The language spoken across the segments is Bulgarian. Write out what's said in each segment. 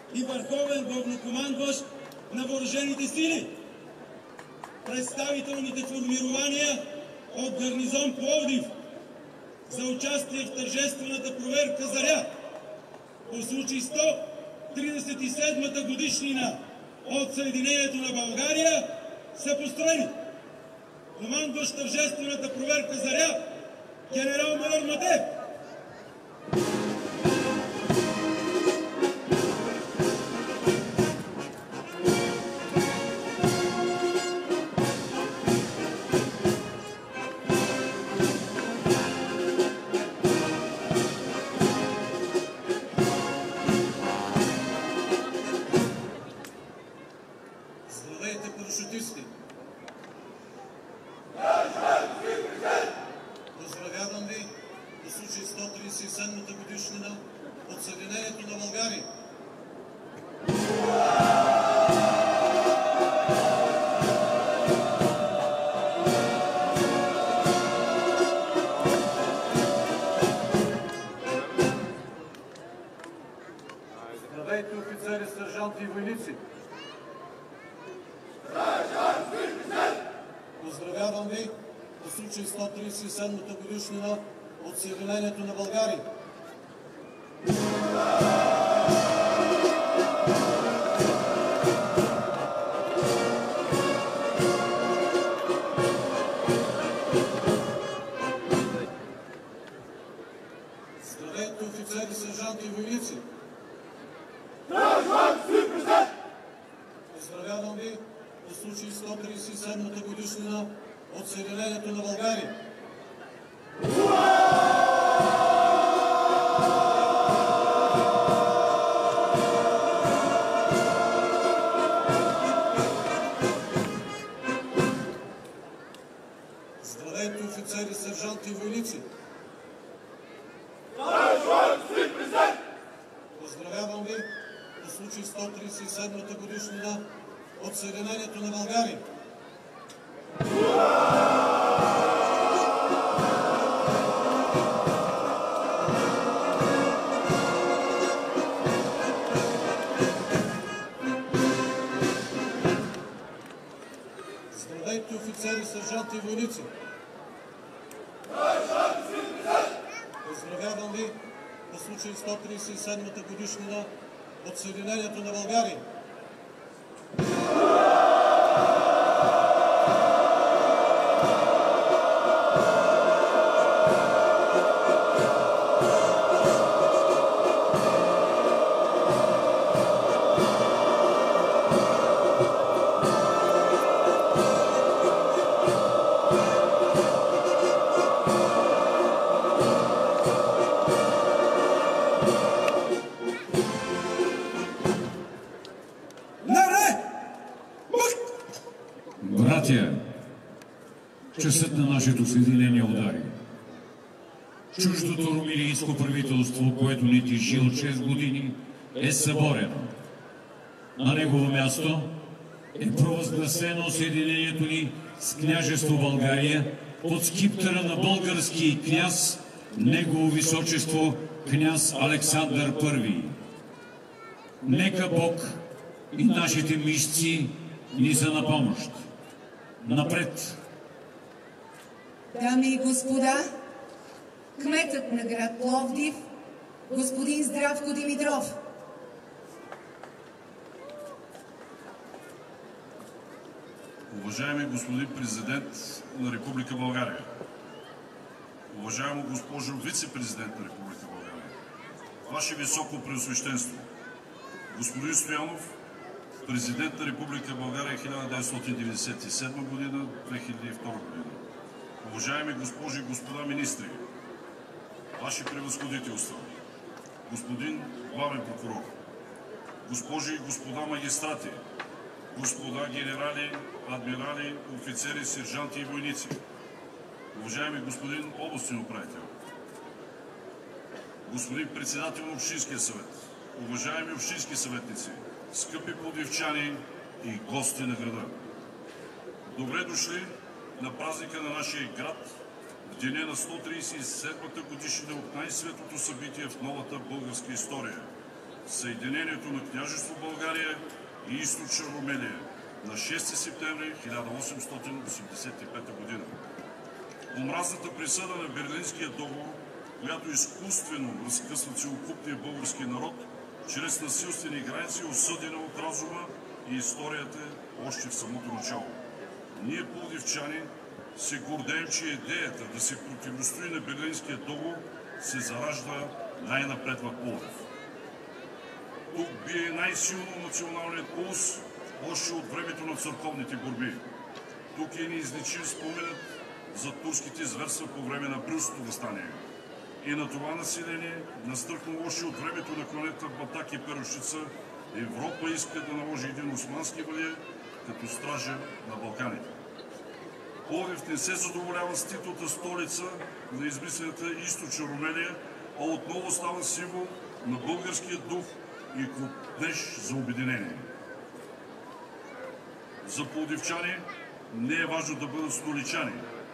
и върховен главнокомандващ на въоръжените сили. Представителните формирования от гарнизон Пловдив за участие в тържествената проверка Заря по случай 137-та годишнина от Съединението на България са построени. Командващ тържествената проверка Заря генерал-майор Матеев. Здравейте, парашутисти! Поздравявам ви по случай 137-та годишнина от Съединението на България. Здравейте, офицери, сержанти и войници! Поздравявам ви по случай 137-та годишнина от Съединението на България. Здравейте, офицери, сержанти и войници! Поздравявам ви по случай 137-та годишнина от Съединението на България. Здравейте, офицери, сержанти и войници! Поздравявам ви по случай 137-та годишнина от Съединението на България. Здравейте, офицери, сержанти и войници! Поздравявам ви по случай 137-та годишнина от Съединението на България. Братя, часът на нашето съединение удари. Чуждото румилийско правителство, което ни тежи от 6 години, е съборено. На негово място е провъзгласено съединението ни с княжество България под скиптъра на български княз, негово височество княз Александър I. Нека Бог и нашите мишци ни са на помощ. Напред! Дами и господа, кметът на град Пловдив, господин Здравко Димитров. Уважаеми господин президент на Република България, уважаема госпожо вице-президент на Република България, Ваше високо преосвещенство, господин Стоянов, президент на Република България 1997 година, 2002 година, уважаеми госпожи и господа министри, Ваши превъзходителства, господин главен прокурор, госпожи и господа магистрати, господа генерали, адмирали, офицери, сержанти и войници, уважаеми господин областен управител, господин председател на Общинския съвет, уважаеми общински съветници, скъпи пловдивчани и гости на града. Добре дошли на празника на нашия град в деня на 137-та годишнина от най-светлото събитие в новата българска история – съединението на княжество България и източна Румелия на 6 септември 1885 г. Омразната присъда на Берлинския договор, която изкуствено разкъсва целокупния български народ, чрез насилствени граници, осъдена от разума и историята още в самото начало. Ние, пловдивчани, се гордеем, че идеята да се противостои на Берлинския договор се заражда най-напред в Пловдив. Тук бие най-силно националният пулс още от времето на църковните борби. Тук е неизлечим споменът за турските зверства по време на Априлското въстание. И на това население, настръхнало още от времето на кланета Батак и Перущица, Европа иска да наложи един османски валир като стража на Балканите. Пловдив не се задоволява с титлата столица на измислената източна Румелия, а отново става символ на българския дух и копнеж за обединение. За пловдивчани не е важно да бъдат столичани,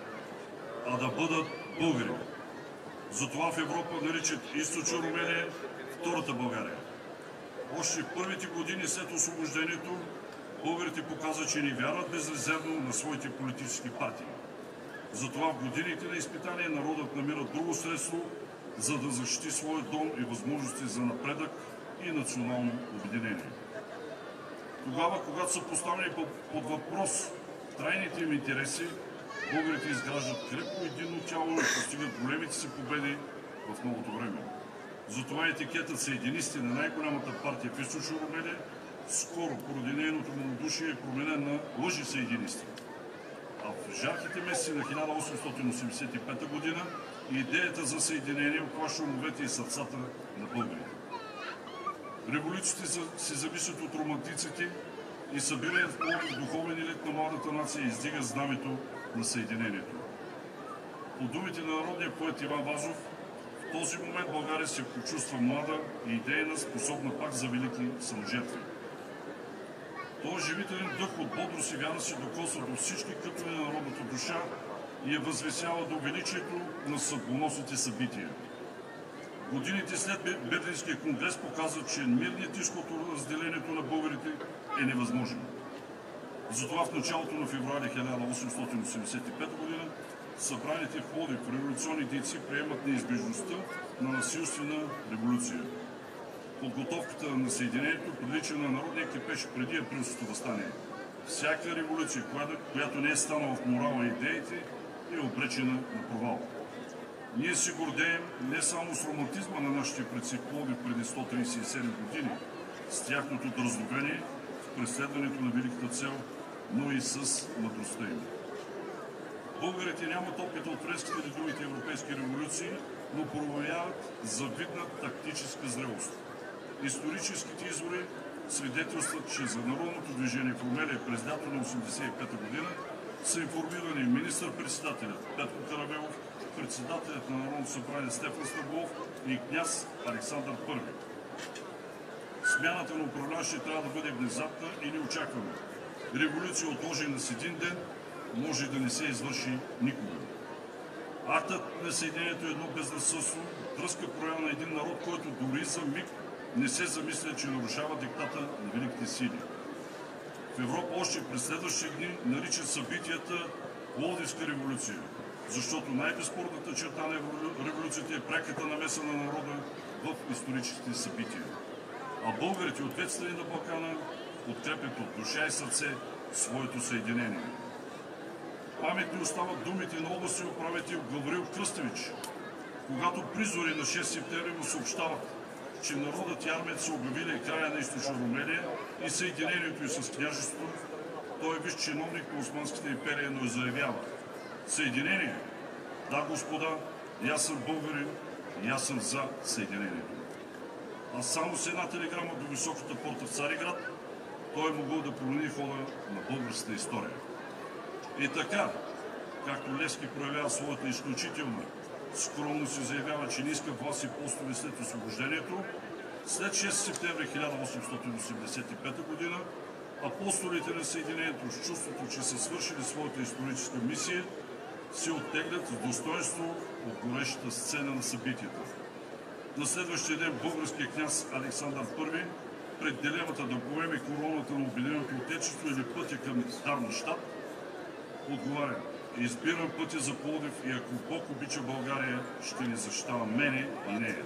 а да бъдат българи. Затова в Европа наричат източна Румелия втората България. Още в първите години след освобождението българите показват, че не вярват безрезервно на своите политически партии. Затова в годините на изпитание народът намира друго средство, за да защити своя дом и възможности за напредък и национално обединение. Тогава, когато са поставени под въпрос трайните им интереси, българите изграждат крепко единно тяло и постигат големите си победи в новото време. Затова етикетът съединисти на най-голямата партия в източна Румелия скоро, поради нейното малодушие, е променен на лъжи-съединисти. А в жарките месеци на 1885 г. идеята за съединение обхваща умовете и сърцата на българите. Революциите се зависят от романтиците и събираят в Пловдив духовен елит на младата нация и издига знамето на съединението. По думите на народния поет Иван Вазов, в този момент България се почувства млада и идейна, способна пак за велики саможертви. Този живителен дъх от бодрост и вяра се докосва до всички кътове на народната душа и я възвесява до величието на съдбоносните събития. Годините след Берлинския конгрес показват, че мирният изход от разделението на българите е невъзможен. Затова в началото на февруари 1885 г. събраните в Пловдив революционни дейци приемат неизбежността на насилствена революция. Подготовката на съединението прилича на народния кипеж преди Априлското въстание. Всяка революция, която не е станала в морала и идеите, е обречена на провал. Ние се гордеем не само с романтизма на нашите предци Пловдив преди 137 години, с тяхното дразновение в преследването на великата цел, но и с мъдростта им. Българите нямат опит от френските или другите европейски революции, но проявяват завидна тактическа зрелост. Историческите извори свидетелстват, че за народното движение в Румелия през лято на 1985 г. са информирани министър-председателят Петко Каравелов, председателят на Народното събрание Стефан Стамболов и княз Александър I. Смяната на управляващите трябва да бъде внезапна и неочаквана. Революция, отложена с един ден, може да не се извърши никога. Актът на съединението е едно безразсъдство, дръзка проява на един народ, който дори за миг не се замисля, че нарушава диктата на великите сили. В Европа още през следващите дни наричат събитията Пловдивска революция, защото най-безспорната черта на революцията е пряката намеса на народа в историческите събития. А българите от двете страни на Балкана подкрепят от душа и сърце своето съединение. Паметни остават думите на областния управител Гаврил Кръстевич, когато призори на 6 септември му съобщават, че народът и армията са обявили края на източна Румелия и съединението и с княжеството. Той е висш чиновник на Османската империя, но заявява: съединение? Да, господа, и аз съм българин, и аз съм за съединението. А само с една телеграма до високата порта в Цариград той е могъл да промени хода на българската история. И така, както Левски проявява своята изключителна скромност и заявява, че не иска власт и постове след освобождението, след 6 септември 1885 г. апостолите на съединението с чувството, че са свършили своята историческа мисия, се оттеглят с достоинство от горещата сцена на събитията. На следващия ден българският княз Александър I пред дилемата да поеме короната на Обединеното отечество или пътя към Дармштат, отговаря: избирам пътя за Пловдив и ако Бог обича България, ще ни защитава мене и нея.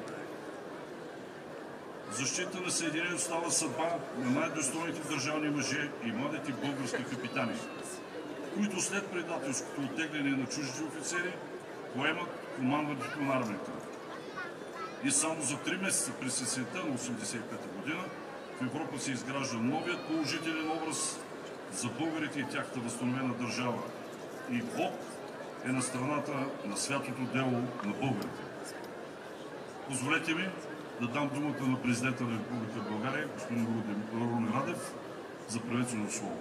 Защита на Съединението става съдба на най-достойните държавни мъже и младите български капитани, които след предателското оттегляне на чужди офицери поемат командването на армията. И само за 3 месеца през есента на 1985 година в Европа се изгражда новият положителен образ за българите и тяхната възстановена държава. И Бог е на страната на святото дело на българите. Позволете ми да дам думата на президента на Република България, господин Румен Радев, за приветствено слово.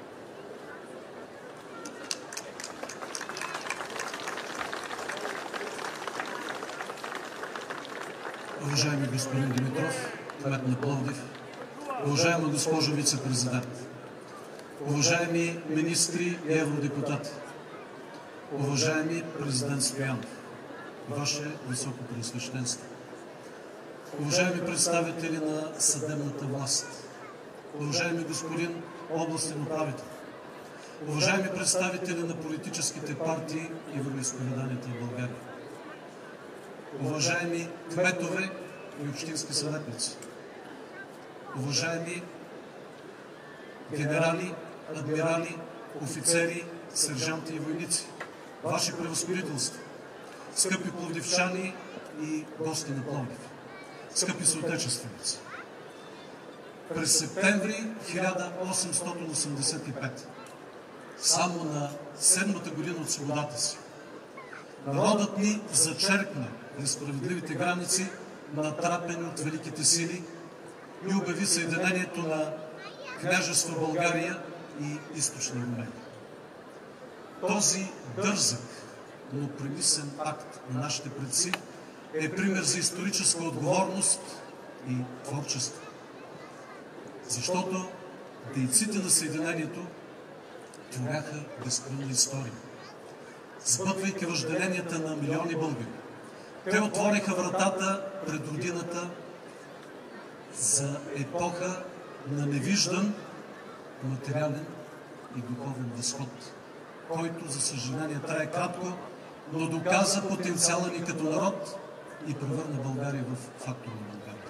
Уважаеми господин Димитров, кмет на Пловдив, уважаема госпожо вице-президент, уважаеми министри и евродепутати, уважаеми президент Стоянов, Ваше Високопреосвещенство, уважаеми представители на съдебната власт, уважаеми господин областен управител, уважаеми представители на политическите партии и вероизповеданията в България, уважаеми кметове и общински съветници, уважаеми генерали, адмирали, офицери, сержанти и войници, Ваши превъзходителства, скъпи пловдивчани и гости на Пловдив, скъпи съотечественици. През септември 1885, само на 7-та година от свободата си, народът ни зачеркна несправедливите граници, натрапени от великите сили, и обяви съединението на княжество България и Източна Румелия. Този дързък, но премислен акт на нашите предци е пример за историческа отговорност и творчество. Защото дейците на съединението творяха безкрайна история, сбъдвайки въжделенията на милиони българи. Те отвориха вратата пред родината за епоха на невиждан материален и духовен възход, който, за съжаление, трае кратко, но доказа потенциала ни като народ и превърна България в фактор на Българията.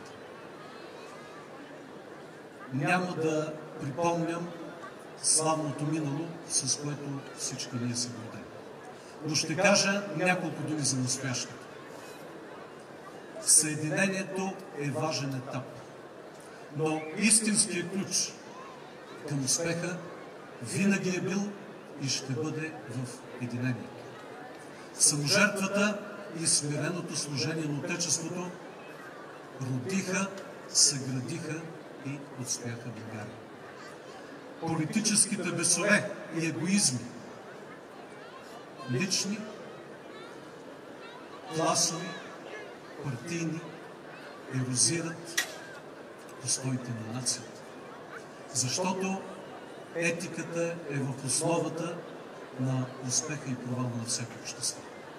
Няма да припомням славното минало, с което всички ние се гордеем. Но ще кажа няколко думи за настоящето. Съединението е важен етап, но истинският ключ към успеха винаги е бил и ще бъде в единението. Саможертвата и смиреното служение на Отечеството родиха, съградиха и отстояха България. Политическите бесове и егоизми, лични, класови, партийни, ерозират устоите на нацията. Защото етиката е в основата на успеха и провала на всяко общество.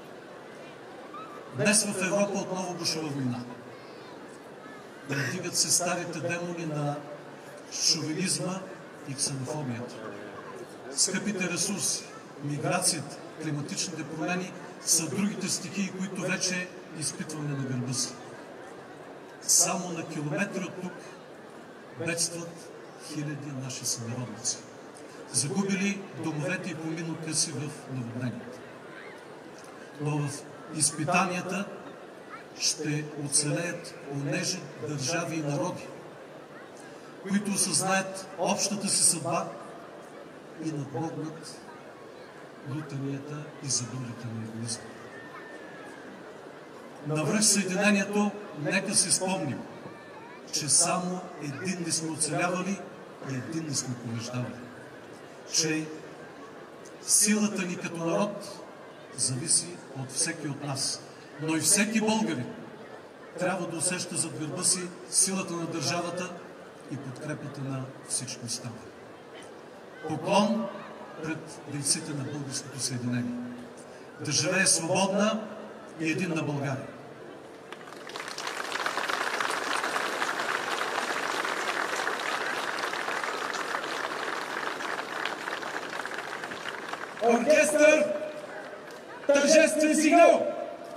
Днес в Европа отново бушува война. Надигат се старите демони на шовинизма и ксенофобията. Скъпите ресурси, миграцията, климатичните промени са другите стихии, които вече изпитваме на гърба си. Само на километри от тук бедстват хиляди наши сънародници, загубили домовете и поминъка си в наводнението. Но в изпитанията ще оцелеят онежи държави и народи, които осъзнаят общата си съдба и надмогнат лутанията и задулите на егоизма. Навръх съединението, нека си спомним, че само единни сме оцелявали и единни сме побеждавали. Че силата ни като народ зависи от всеки от нас. Но и всеки българин трябва да усеща зад гърба си силата на държавата и подкрепата на всички останали. Поклон пред дейците на българското съединение. Да живее свободна и единна България! Оркестър, тържествен сигнал!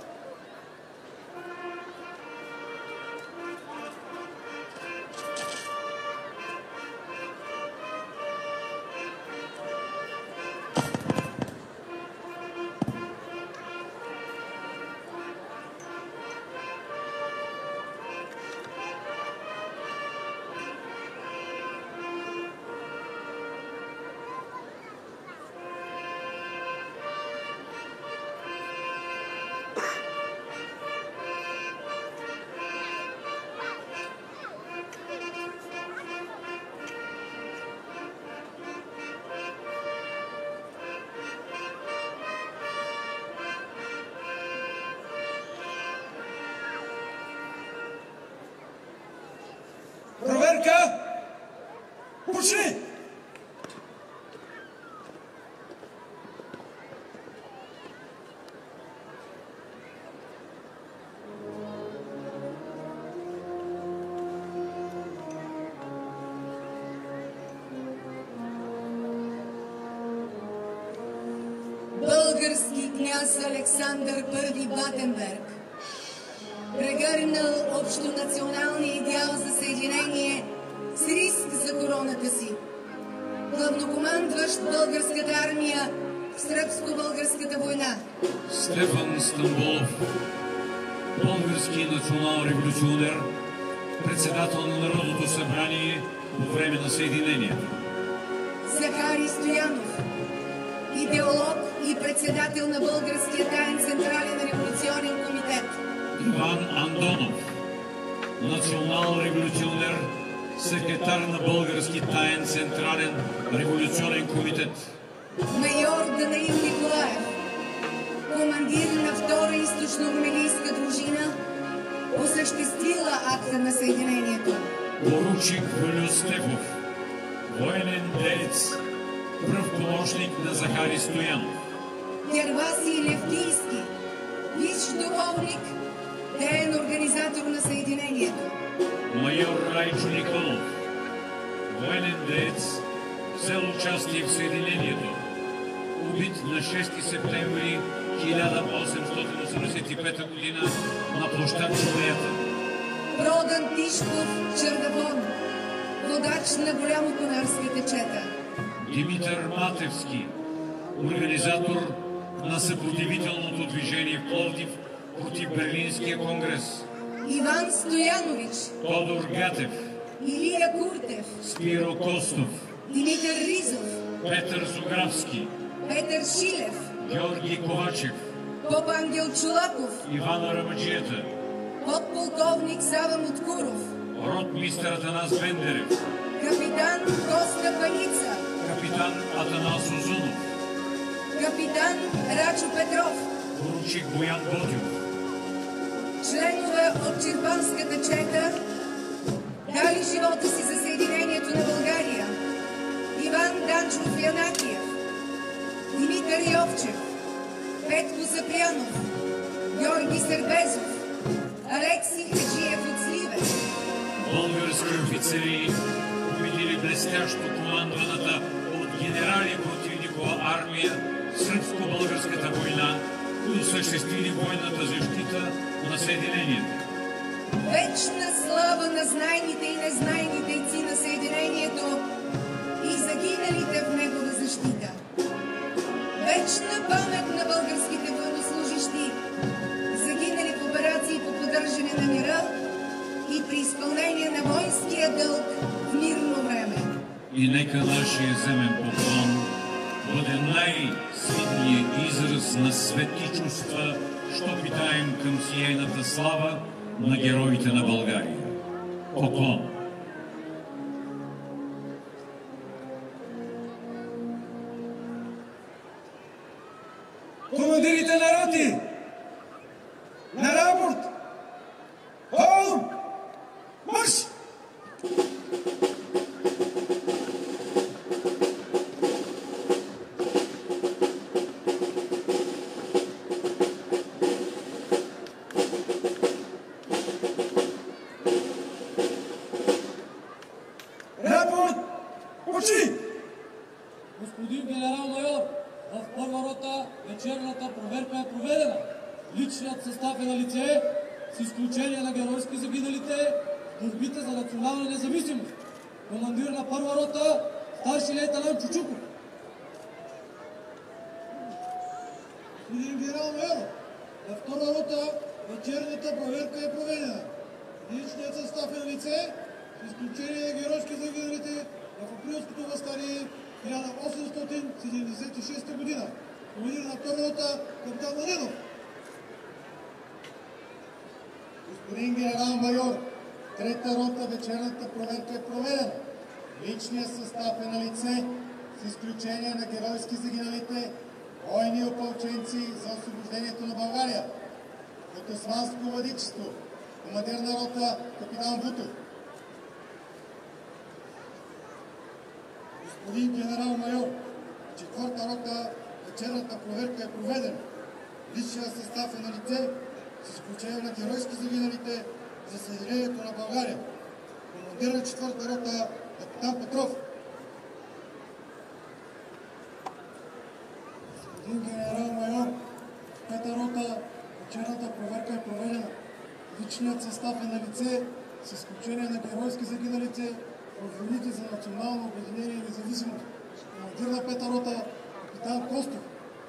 Проверка! Почни! Български княз Александър I Батенберг, прегърнал общонационалния идеал за съединение с риск за короната си, главнокомандващ българската армия в сръбско-българската война. Стефан Стамболов, български национал-революционер, председател на Народното събрание по време на съединението. Захари Стоянов, идеолог и председател на Българския таен централен революционен комитет. Иван Андонов, национал-революционер, секретар на Български таен централен революционен комитет. Майор Данаил Николаев, командир на втора източно-румелийска дружина, осъществила акта на съединението. Поручик Валю Стефов, военен деец, пръв помощник на Захари Стоянов. Гервасий Левтийски, висш духовник, деен организатор на съединението. Майор Райчо Николов, военен деец, взел участие в съединението, убит на 6 септември 1885 година на площад Чуреята. Продан Тишков Чердавон, водач на голямо конарска течета. Димитър Матевски, организатор на съпротивителното движение в Пловдив против Берлинския конгрес. Иван Стоянович, Тодор Гатев, Илия Куртев, Спиро Костов, Димитър Ризов, Петър Зографски, Петър Шилев, Георги Ковачев, поп Ангел Чулаков, Иван Арамаджията, подполковник Сава Муткуров, ротмистър Атанас Бендерев, капитан Коста Паница, капитан Атанас Озунов, капитан Рачо Петров, поручик Боян Ботев, членове от Чирпанската чета, дали живота си за съединението на България. Иван Данчов Янакиев, Димитър Йовчев, Петко Запрянов, Георги Сърбезов, Алекси Хаджиев от Сливен. български офицери, победили блестящо командваната от генерали противникова армия в сръбско-българската война, които осъществили военната защита на съединението. Вечна слава на знайните и незнайни дейци на съединението и загиналите в негова защита. Вечна памет на българските военнослужащи, загинали в операции по поддържане на мира и при изпълнение на воинския дълг в мирно време. И нека нашия земен поклон бъде най-силният израз на свети чувства, що питаем към сияйната слава на героите на България. Поклон! Командирите на роти! На рапорт! Холм! Марш! Господин генерал-майор, В първа рота вечерната проверка е проведена. Личният състав е на лице, с изключение на геройски загиналите в борбите за национална независимост. Командир на първа рота, старши лейтенант Чучуков. Господин генерал-майор, във втора рота вечерната проверка е проведена. Личният състав е на лице, с изключение на геройски загиналите в априлското въстание 1876 година. Командир на втора рота, капитан Младенов. Господин генерал-майор, трета рота вечерната проверка е проведена. Личният състав е на лице, с изключение на геройски загиналите военни опълченци за освобождението на България. От османско владичество, командир на рота, капитан Вутов. Господин генерал-майор, четвърта рота вечерната проверка е проведена. Личният състав е на лице, с изключение на геройски загиналите за съединението на България. Командир на четвърта рота, капитан Петров. Господин генерал-майор, пета рота вечерната проверка е проведена. Личният състав е на лице, с изключение на геройски загиналите в войните за национално обединение и независимост. Командир на пета рота, капитан Костов.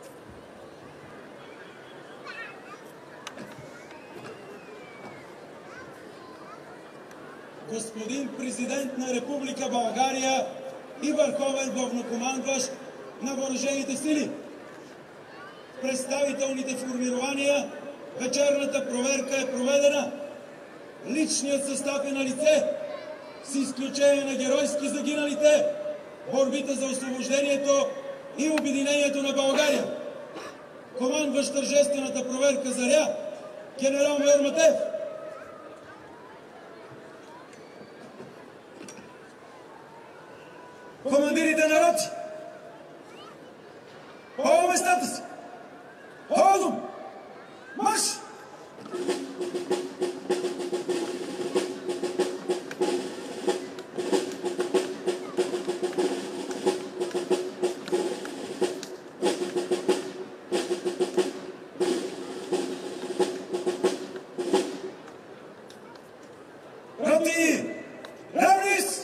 Господин президент на Република България и върховен главнокомандващ на въоръжените сили, представителните формирования, вечерната проверка е проведена. Личният състав е на лице, с изключение на геройски загиналите, борбите за освобождението и обединението на България. Командващ тържествената проверка Заря, генерал-майор Матеев. Командирите на роти, по местата си! Ходом! Марш! Роти! Равнис!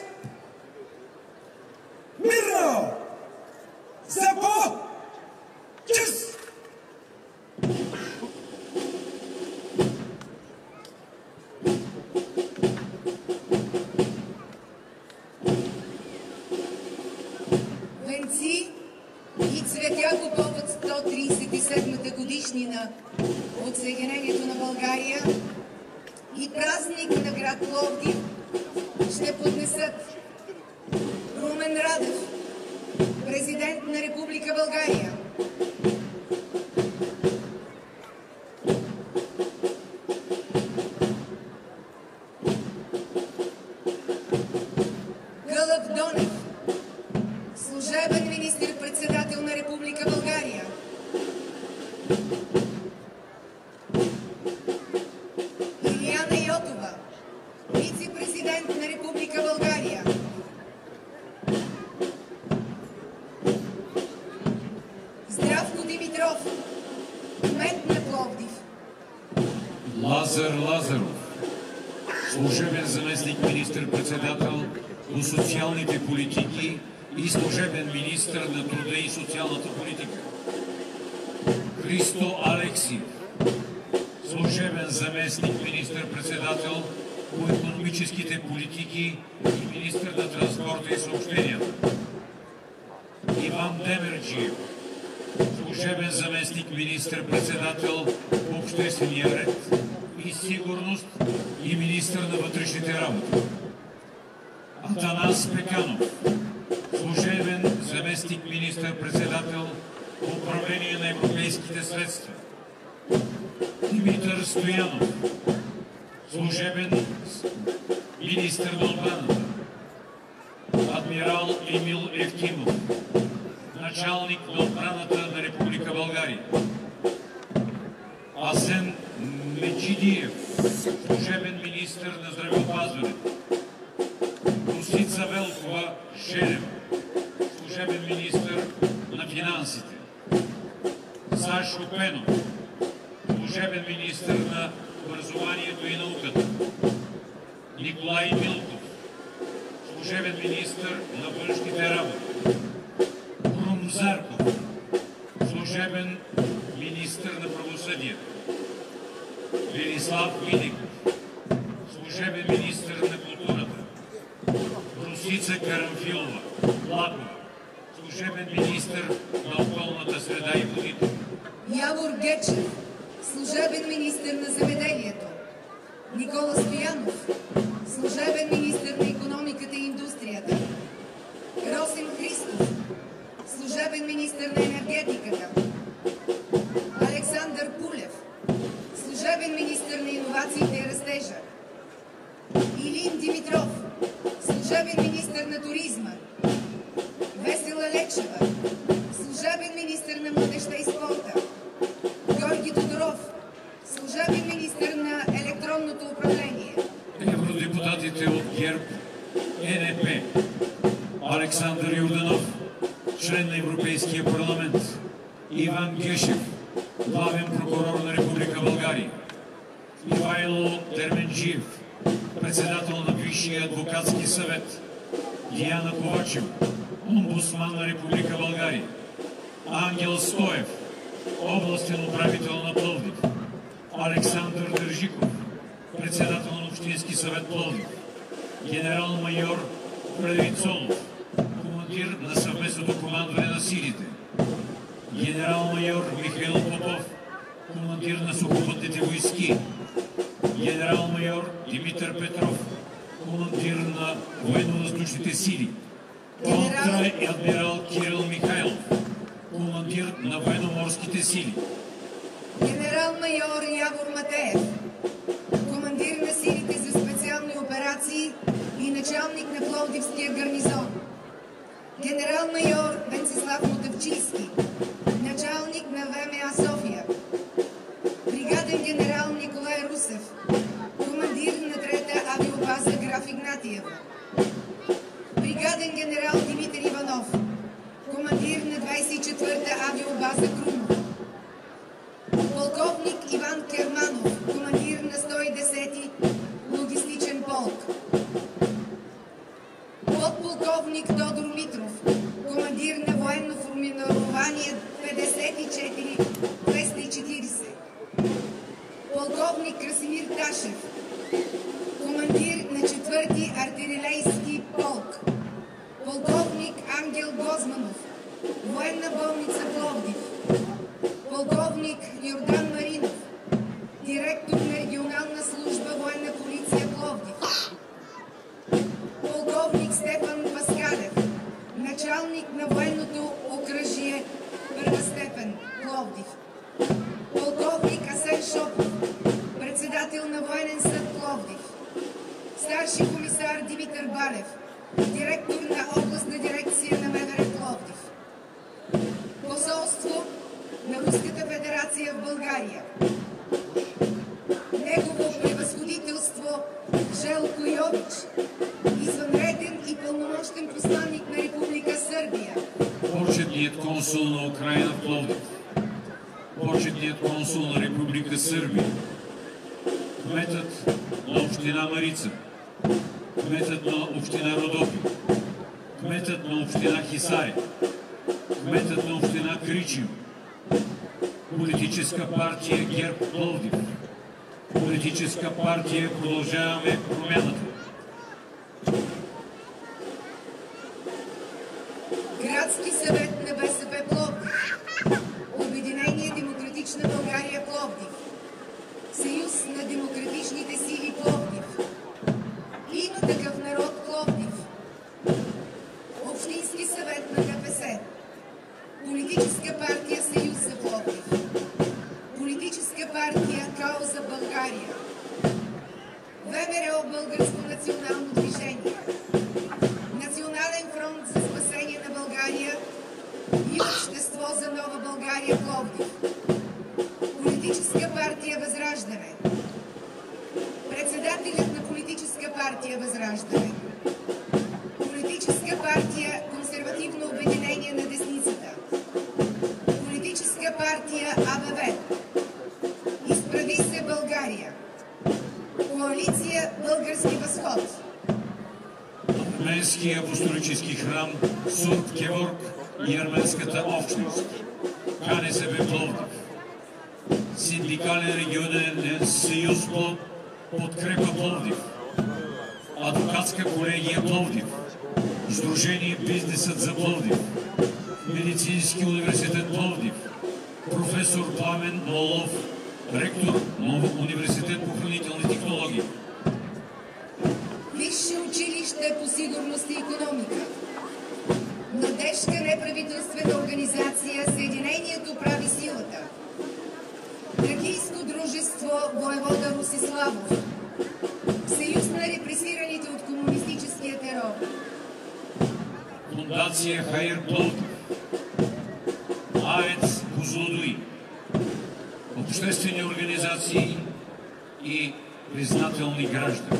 Мирно! Запо! Чис! Венци и цветя по повод 137-та годишнина от Съединението на България и празник на град Пловдив ще поднесат Румен Радев, президент на Република България. Гълъб Донев, служебен министър-председател на Република България. Илияна Йотова, вице-президент на Република България. Здравко Димитров, кмет на Пловдив. Лазар Лазаров, служебен заместник министър-председател по социалните политики и служебен министър на труда и социалната политика. Христо Алексиев, служебен заместник министър-председател по икономическите политики и министър на транспорта и съобщенията. Иван Демерджиев, служебен заместник министър-председател по обществения ред и сигурност и министър на вътрешните работи. Атанас Пеканов, служебен заместник министър-председател по управление на европейските средства. Димитър Стоянов, служебен министър на отбраната. Адмирал Емил Евтимов, началник на отбраната на Република България. Асен Меджидиев, служебен министър на здравеопазването. Русица Велкова Желева, служебен министър на финансите. Сашо Пенов, служебен министър на образованието и науката. Николай Милков, служебен министър на външните работи. Крум Зарков, служебен министър на правосъдието. Велислав Видиков, служебен министър на културата. Росица Карамфилова, Лакова, служебен министър на околната среда и водите. Явор Гечев, служебен министър на земеделието. Никола Стоянов, служебен министър на икономиката и индустрията. Росен Христов, служебен министър на енергетиката. Александър Пулев, служебен министър на иновациите и растежа. Илин Димитров, служебен министър на туризма. Весела Лечева, служебен министър на младежта и спорта. Георги Тодоров, служебен министър на електронното управление. Евродепутатите от ГЕРБ, ЕНП. Александър Йорданов, член на Европейския парламент. Иван Гешев, главен прокурор на Република България. Ивайло Терменджиев, председател на Висшия адвокатски съвет. Диана Ковачева, омбудсман на Република България. Ангел Стоев, областен управител на Пловдив. Александър Държиков, председател на Общински съвет Пловдив. Генерал-майор Фредерик Цолов, командир на съвместното командване на силите. Генерал-майор Михаил Попов, командир на сухопътните войски. Генерал-майор Димитър Петров, командир на военно-въздушните сили. Контра-адмирал Кирил Михайлов, командир на военно-морските сили. Генерал-майор Явор Матеев, командир на силите за специални операции и началник на Пловдивския гарнизон. Генерал-майор Венцислав Мотавчийски, началник на ВМА София. Бригаден генерал Николай Русев, командир на 3-та авиобаза Граф Игнатиева. Бригаден генерал Димитър Иванов, командир на 24-та авиобаза Крумово. Полковник Иван Керманов, командир на 110-ти логистичен полк. Подполковник Тодор Митров, командир на военно формирование 54-240. Полковник Красимир Ташев, командир на 4-ти артилерийски полк. Полковник Ангел Гозманов, военна болница Пловдив. Полковник Йордан Маринов, директор на регионална служба военна полиция Пловдив. Полковник Стефан Паскалев, началник на военното окръжие първа степен Пловдив. Полковник Асен Шопов, председател на военен съд Пловдив. Старши комисар Димитър Балев, директор на областна дирекция на МВР Пловдив. Посолство на Руската федерация в България. Негово превъзходителство Желко Йович, извънреден и пълномощен посланник на Република Сърбия. Почетният консул на Украина в Пловдив. Почетният консул на Република Сърбия. Кметът на община Марица. Кметът на община Родопи. Кметът на община Хисаря. Кметът на община Кричим. Политическа партия ГЕРБ Пловдив. Политическа партия Продължаваме промяната. Градски съвет на БСП Пловдив. Обединение Демократична България Пловдив. Съюз на демократичните сили Пловдив. Има такъв народ Пловдив. Общински съвет на ДПС. Политическа партия Съюз за Пловдив. Политическа партия Кауза България. ВМРО Българско национално движение. Национален фронт за спасение на България и Общество за нова България Пловдив. Политическа партия Възраждане. Председателят на Политическа партия Възраждане. Политическа партия Консервативно обединение на десницата. Политическа партия коалиция Български възход. Арменския апостолически храм Сурб Геворг и арменската общност. КНСБ Пловдив. Синдикален регионален съюз по подкрепа Пловдив. Адвокатска колегия Пловдив. Сдружение Бизнесът за Пловдив. Медицински университет Пловдив. Професор Пламен Молов, ректор Ново университет по хранителни технологии. Висше училище по сигурност и икономика. Младежка неправителствена организация Съединението прави силата. Тракийско дружество Воевода Русиславов. Съюз на репресираните от комунистическия терор. Фундация Хаир Пловдив. АЕЦ Козлодуй. Обществени организации и признателни граждани.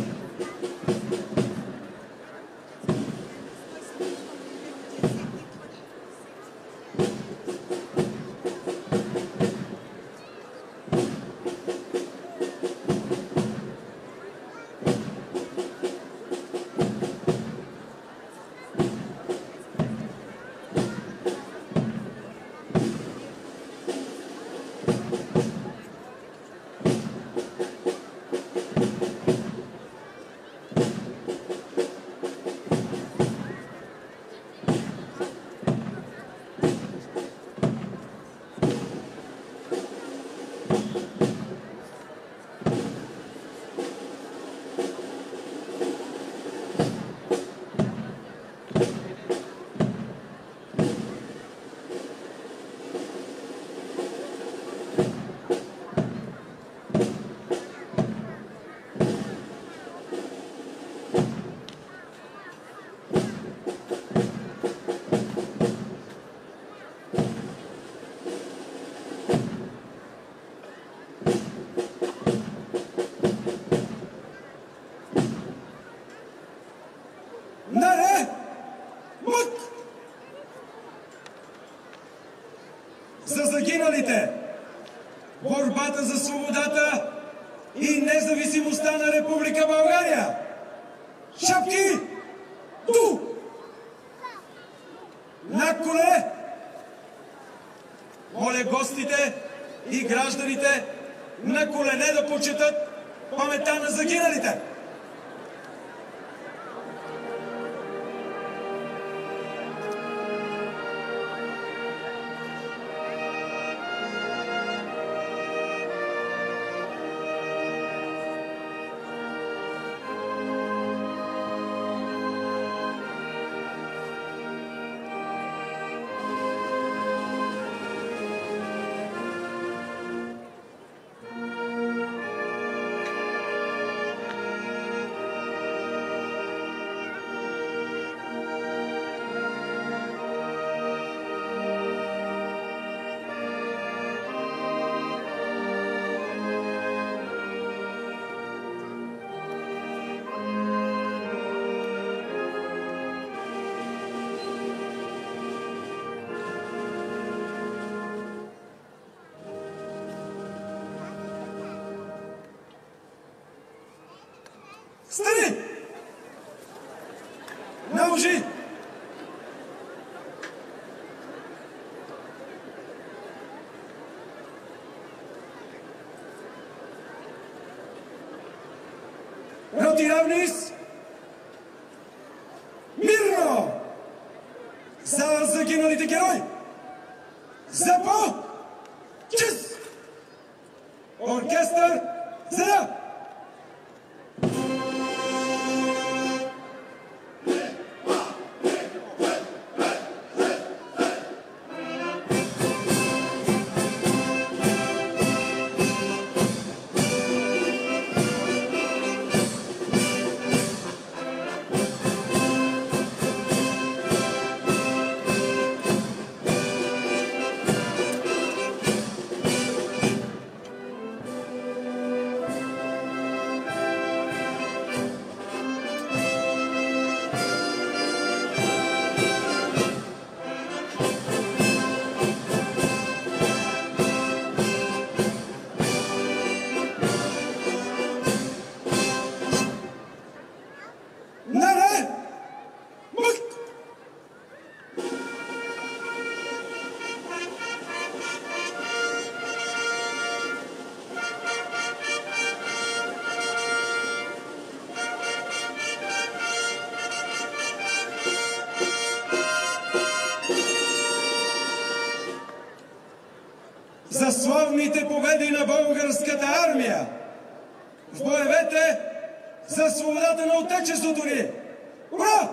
За загиналите, борбата за свободата и независимостта на Република България. Шапки! Ту! На коле! Моля гостите и гражданите на колене да почетат паметта на загиналите. Стани! Наложи! Роти равнис! Мирно! За загиналите герои! За по-чест! Оркестър за! за славните победи на българската армия в боевете за свободата на Отечеството ни! Ура!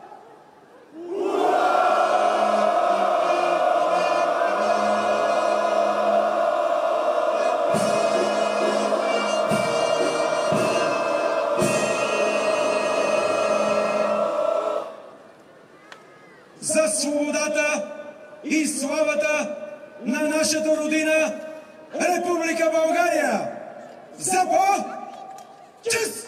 За свободата и славата на нашата родина, Република България! За по-чест!